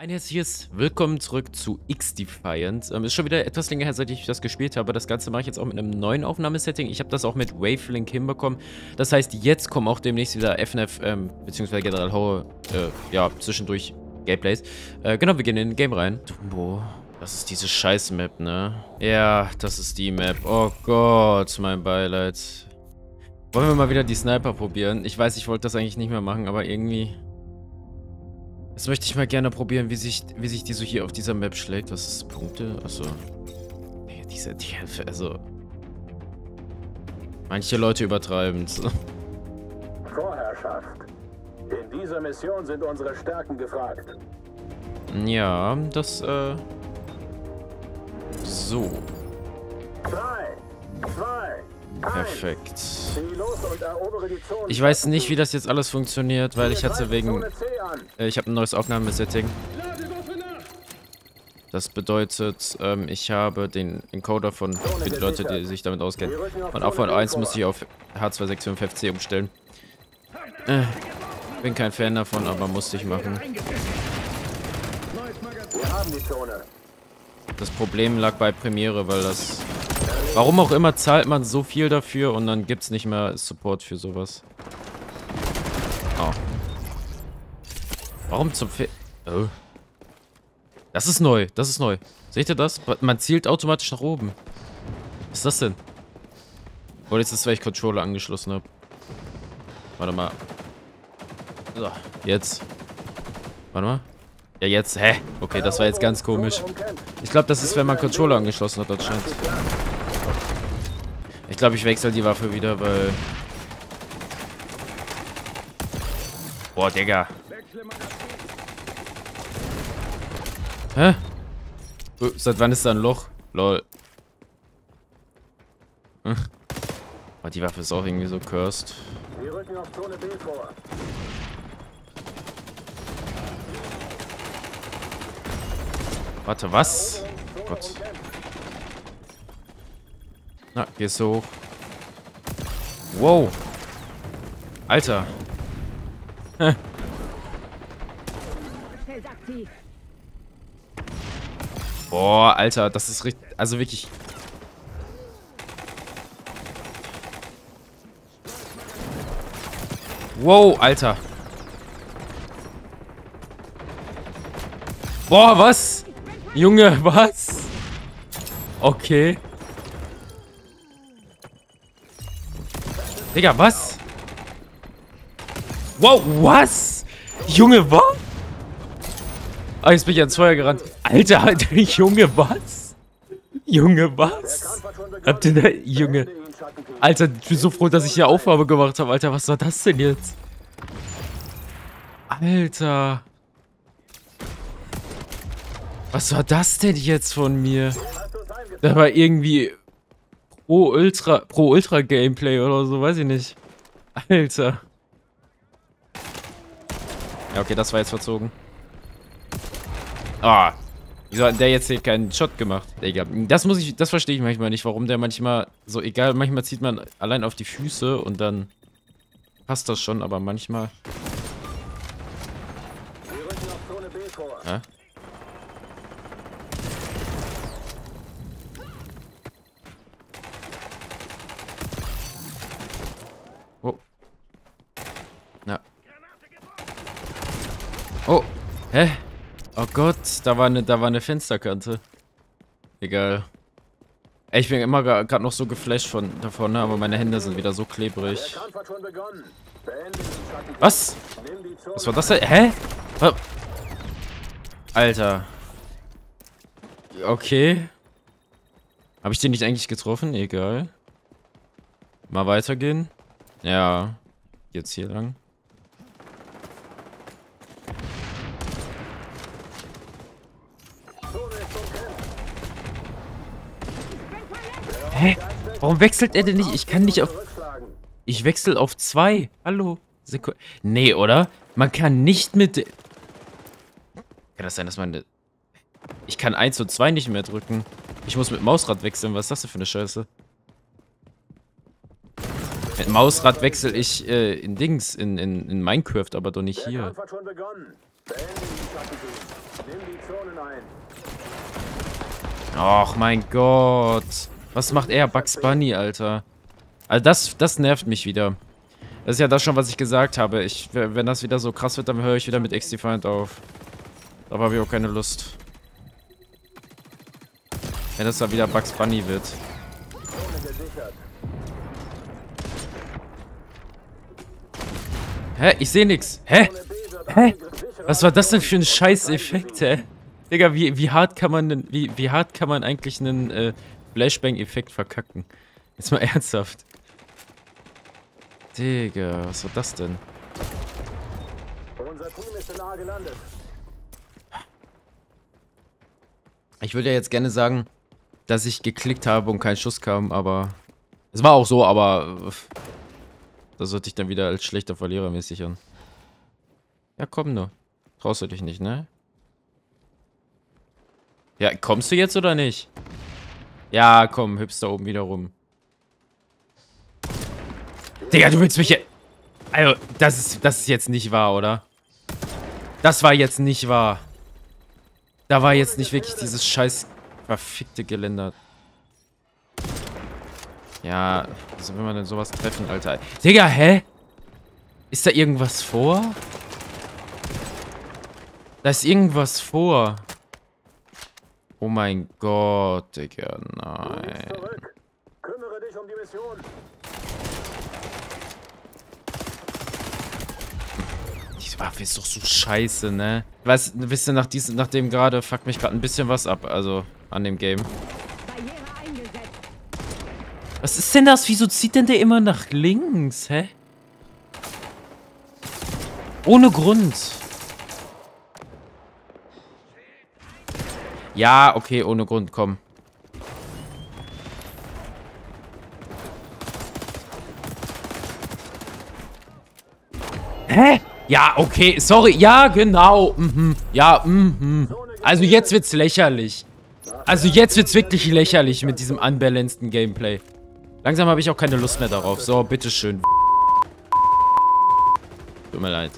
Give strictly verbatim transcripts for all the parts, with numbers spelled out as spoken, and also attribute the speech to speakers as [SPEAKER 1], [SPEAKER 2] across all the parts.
[SPEAKER 1] Ein herzliches Willkommen zurück zu X-Defiant. Ähm, ist schon wieder etwas länger her, seit ich das gespielt habe. Das Ganze mache ich jetzt auch mit einem neuen Aufnahmesetting. Ich habe das auch mit Wavelink hinbekommen. Das heißt, jetzt kommen auch demnächst wieder F N F, ähm, beziehungsweise General Horror, äh, ja, zwischendurch Gameplays. Äh, genau, wir gehen in den Game rein. Tumbo. Das ist diese Scheiß-Map, ne? Ja, das ist die Map. Oh Gott, mein Beileid. Wollen wir mal wieder die Sniper probieren? Ich weiß, ich wollte das eigentlich nicht mehr machen, aber irgendwie... Jetzt möchte ich mal gerne probieren, wie sich, wie sich die so hier auf dieser Map schlägt. Was ist Punkte? Achso. Nee, diese, die, also... Manche Leute übertreiben es.
[SPEAKER 2] Vorherrschaft. In dieser Mission sind unsere Stärken gefragt.
[SPEAKER 1] Ja, das, äh... So.
[SPEAKER 2] Drei, zwei,
[SPEAKER 1] Perfekt.
[SPEAKER 2] Zieh los und erobere die Zone.
[SPEAKER 1] Ich weiß nicht, wie das jetzt alles funktioniert, weil ich hatte wegen... Äh, ich habe ein neues Aufnahmesetting. Das bedeutet, ähm, ich habe den Encoder von, für die Leute, die sich damit auskennen. Von A V eins muss ich auf H zwei sechs fünf F C umstellen. Äh, bin kein Fan davon, aber musste ich machen.
[SPEAKER 2] Wir haben die Zone.
[SPEAKER 1] Das Problem lag bei Premiere, weil das... Warum auch immer zahlt man so viel dafür und dann gibt's nicht mehr Support für sowas. Oh. Warum zum Fe... Oh. Das ist neu, das ist neu. Seht ihr das? Man zielt automatisch nach oben. Was ist das denn? Oder ist das, weil ich Controller angeschlossen habe? Warte mal. So, jetzt. Warte mal. Ja, jetzt. Hä? Okay, das war jetzt ganz komisch. Ich glaube, das ist, wenn man Controller angeschlossen hat, anscheinend. Ich glaube, ich wechsle die Waffe wieder, weil... Boah, Digga. Hä? Oh, seit wann ist da ein Loch? Lol. Hm. Oh, die Waffe ist auch irgendwie so cursed.
[SPEAKER 2] Wir rücken auf Zone B vor.
[SPEAKER 1] Warte, was? Oh Gott. Na, gehst du hoch. Wow. Alter. Hä. Boah, Alter, das ist richtig... Also wirklich... Wow, Alter. Boah, was? Junge, was? Okay. Digga, was? Wow, was? Junge, was? Ah, jetzt bin ich ans Feuer gerannt. Alter, Alter, Junge, was? Junge, was? Habt ihr da... Junge. Alter, ich bin so froh, dass ich hier Aufnahme gemacht habe. Alter, was war das denn jetzt? Alter. Was war das denn jetzt von mir? Da war irgendwie Pro Ultra, Pro Ultra Gameplay oder so, weiß ich nicht. Alter. Ja, okay, das war jetzt verzogen. Ah. Wieso hat der jetzt hier keinen Shot gemacht? Digga, das muss ich, das verstehe ich manchmal nicht, warum der manchmal so, egal, manchmal zieht man allein auf die Füße und dann passt das schon, aber manchmal. Hä? Oh. Na. Oh. Hä? Oh Gott, da war eine, da war eine Fensterkante. Egal. Ey, ich bin immer gerade noch so geflasht von davon, ne? Aber meine Hände sind wieder so klebrig. Was? Was war das denn? Hä? Was? Alter. Okay. Habe ich den nicht eigentlich getroffen? Egal. Mal weitergehen. Ja. Jetzt hier lang. Hä? Warum wechselt er denn nicht? Ich kann nicht auf... Ich wechsle auf zwei. Hallo? Seku nee, oder? Man kann nicht mit... Kann das sein, dass man... Ich kann eins und zwei nicht mehr drücken. Ich muss mit Mausrad wechseln. Was ist das denn für eine Scheiße? Mit Mausrad wechsle ich äh, in Dings, in, in, in Minecraft, aber doch nicht hier.
[SPEAKER 2] Nimm die Zonen ein.
[SPEAKER 1] Och mein Gott. Was macht er? Bugs Bunny, Alter. Also das, das nervt mich wieder. Das ist ja das schon, was ich gesagt habe. Ich, wenn das wieder so krass wird, dann höre ich wieder mit X-Defiant auf. Da habe ich auch keine Lust. Wenn das dann wieder Bugs Bunny wird. Hä? Ich sehe nix. Hä? Hä? Was war das denn für ein Scheiß-Effekt, hä? Digga, wie, wie hart kann man denn, wie, wie hart kann man eigentlich einen äh, Flashbang-Effekt verkacken? Jetzt mal ernsthaft. Digga, was war das denn?
[SPEAKER 2] Unser Team ist in A gelandet.
[SPEAKER 1] Ich würde ja jetzt gerne sagen, dass ich geklickt habe und kein Schuss kam, aber... Es war auch so, aber... Das sollte ich dann wieder als schlechter Verlierer mäßig an. Ja, komm nur. Traust du dich nicht, ne? Ja, kommst du jetzt oder nicht? Ja, komm, hüpfst da oben wieder rum. Digga, du willst mich hier... Also, das ist, das ist jetzt nicht wahr, oder? Das war jetzt nicht wahr. Da war jetzt nicht wirklich dieses scheiß verfickte Geländer. Ja, wieso will man denn sowas treffen, Alter? Digga, hä? Ist da irgendwas vor? Da ist irgendwas vor. Oh mein Gott, Digga, nein.
[SPEAKER 2] Zurück. Kümmere dich um die Mission.
[SPEAKER 1] Diese Waffe ist doch so scheiße, ne? Weißt, wisst ihr, nach, diesem, nach dem gerade fuckt mich gerade ein bisschen was ab, also an dem Game. Was ist denn das? Wieso zieht denn der immer nach links, hä? Ohne Grund. Ja, okay, ohne Grund, komm. Hä? Ja, okay, sorry. Ja, genau. Mhm. Ja, mhm. Also jetzt wird's lächerlich. Also jetzt wird's wirklich lächerlich mit diesem unbalanceden Gameplay. Langsam habe ich auch keine Lust mehr darauf. So, bitteschön. Tut mir leid.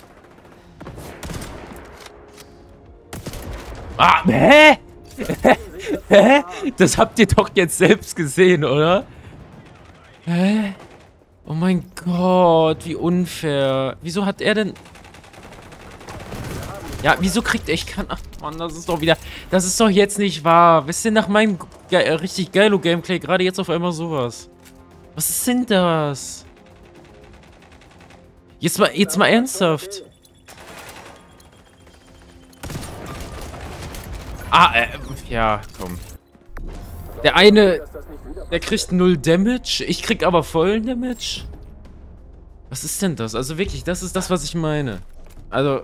[SPEAKER 1] Ah, hä? Hä? Das habt ihr doch jetzt selbst gesehen, oder? Hä? Oh mein Gott, wie unfair. Wieso hat er denn... Ja, wieso kriegt er... Ich kann... Ach, Mann, das ist doch wieder... Das ist doch jetzt nicht wahr. Was ist denn nach meinem ge äh, richtig geilo Gameplay gerade jetzt auf einmal sowas? Was ist denn das? Jetzt mal, jetzt mal ernsthaft. Ah, äh, ja, komm. Der eine, der kriegt null Damage, ich krieg aber vollen Damage. Was ist denn das? Also wirklich, das ist das, was ich meine. Also,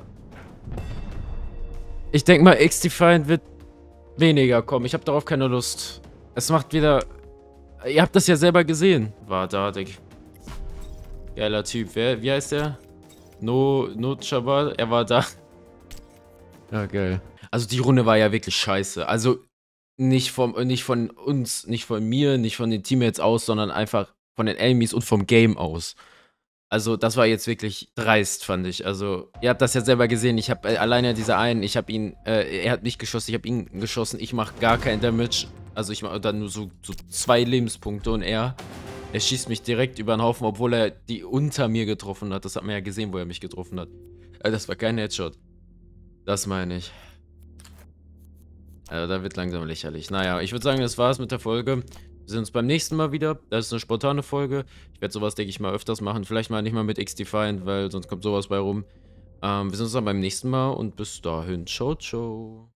[SPEAKER 1] ich denke mal, X-Defiant wird weniger kommen. Ich habe darauf keine Lust. Es macht wieder... Ihr habt das ja selber gesehen. War da, Dick. Geiler Typ. Wer, wie heißt der? No, No Chabal. Er war da. Ja, geil. Also die Runde war ja wirklich scheiße. Also nicht, vom, nicht von uns, nicht von mir, nicht von den Teammates aus, sondern einfach von den Enemies und vom Game aus. Also das war jetzt wirklich dreist, fand ich. Also ihr habt das ja selber gesehen. Ich habe äh, alleine dieser einen, ich habe ihn, äh, er hat mich geschossen, ich habe ihn geschossen. Ich mache gar kein Damage. Also ich mache dann nur so, so zwei Lebenspunkte und er, er schießt mich direkt über den Haufen, obwohl er die unter mir getroffen hat. Das hat man ja gesehen, wo er mich getroffen hat. Also das war kein Headshot. Das meine ich. Also da wird langsam lächerlich. Naja, ich würde sagen, das war's mit der Folge. Wir sehen uns beim nächsten Mal wieder. Das ist eine spontane Folge. Ich werde sowas, denke ich mal, öfters machen. Vielleicht mal nicht mal mit X-Defiant, weil sonst kommt sowas bei rum. Ähm, wir sehen uns dann beim nächsten Mal und bis dahin. Ciao, ciao.